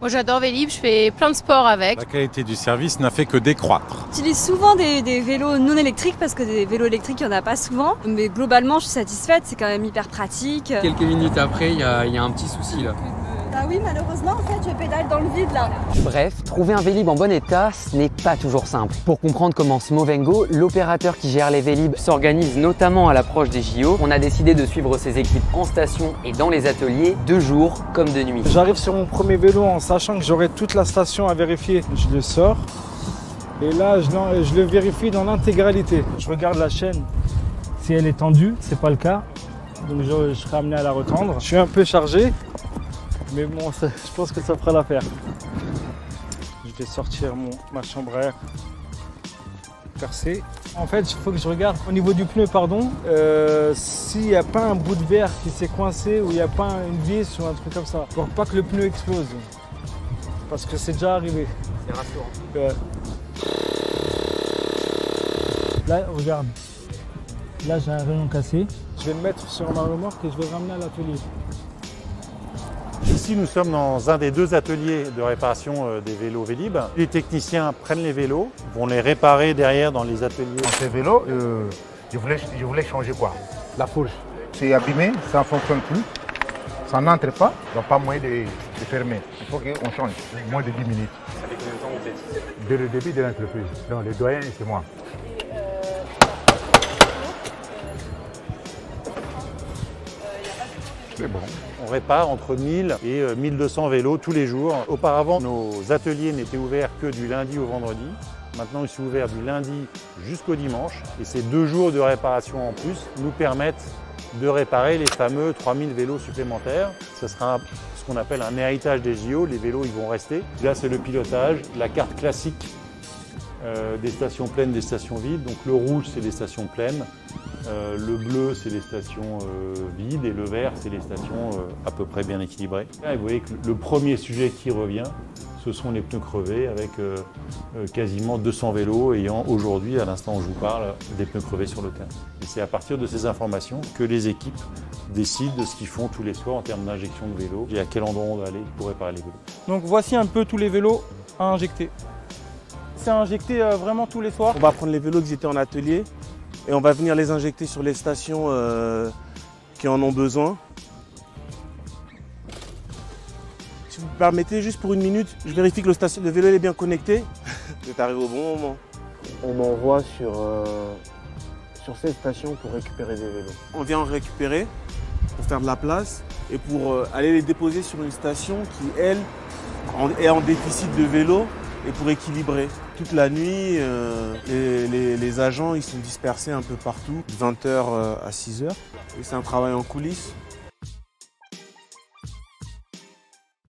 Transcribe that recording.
Moi j'adore Vélib, je fais plein de sports avec. La qualité du service n'a fait que décroître. J'utilise souvent des vélos non électriques parce que des vélos électriques, il n'y en a pas souvent. Mais globalement, je suis satisfaite, c'est quand même hyper pratique. Quelques minutes après, il y a un petit souci là. Ah oui, malheureusement, en fait, je pédale dans le vide là. Bref, trouver un Vélib en bon état, ce n'est pas toujours simple. Pour comprendre comment Smovengo, l'opérateur qui gère les Vélib, s'organise notamment à l'approche des JO, on a décidé de suivre ses équipes en station et dans les ateliers, de jour comme de nuit. J'arrive sur mon premier vélo en sachant que j'aurai toute la station à vérifier. Je le sors et là, je le vérifie dans l'intégralité. Je regarde la chaîne, si elle est tendue, c'est pas le cas. Donc je serai amené à la retendre. Je suis un peu chargé. Mais bon, je pense que ça fera l'affaire. Je vais sortir ma chambre à air percée. En fait, il faut que je regarde au niveau du pneu, s'il n'y a pas un bout de verre qui s'est coincé ou il n'y a pas une vis ou un truc comme ça. Pour pas que le pneu explose. Parce que c'est déjà arrivé. C'est rassurant. Là, regarde. Là, j'ai un rayon cassé. Je vais le mettre sur ma remorque et je vais le ramener à l'atelier. Ici, nous sommes dans un des deux ateliers de réparation des vélos Vélib. Les techniciens prennent les vélos, vont les réparer derrière dans les ateliers. Ces vélos, je voulais changer quoi? La fourche. C'est abîmé, ça ne fonctionne plus. Ça n'entre pas, donc pas moyen de fermer. Il faut qu'on change, moins de 10 minutes. Ça fait combien de temps que vous êtes ici? Dès le début de l'entreprise. Donc le doyen, c'est moi. C'est bon. On répare entre 1000 et 1200 vélos tous les jours. Auparavant, nos ateliers n'étaient ouverts que du lundi au vendredi. Maintenant, ils sont ouverts du lundi jusqu'au dimanche. Et ces 2 jours de réparation en plus nous permettent de réparer les fameux 3000 vélos supplémentaires. Ce sera ce qu'on appelle un héritage des JO. Les vélos, ils vont rester. Là, c'est le pilotage, la carte classique des stations pleines, des stations vides. Donc le rouge, c'est les stations pleines. Le bleu, c'est les stations vides et le vert, c'est les stations à peu près bien équilibrées. Et vous voyez que le premier sujet qui revient, ce sont les pneus crevés avec quasiment 200 vélos ayant aujourd'hui, à l'instant où je vous parle, des pneus crevés sur le terrain. Et c'est à partir de ces informations que les équipes décident de ce qu'ils font tous les soirs en termes d'injection de vélos et à quel endroit on va aller pour réparer les vélos. Donc voici un peu tous les vélos à injecter. C'est injecté vraiment tous les soirs. On va prendre les vélos qui étaient en atelier et on va venir les injecter sur les stations qui en ont besoin. Si vous me permettez, juste pour une minute, je vérifie que le vélo est bien connecté. Vous êtes arrivé au bon moment. On m'envoie sur ces stations pour récupérer des vélos. On vient en récupérer pour faire de la place et pour aller les déposer sur une station qui, elle, est en déficit de vélos et pour équilibrer. Toute la nuit, les agents ils sont dispersés un peu partout, de 20h à 6h. Et c'est un travail en coulisses.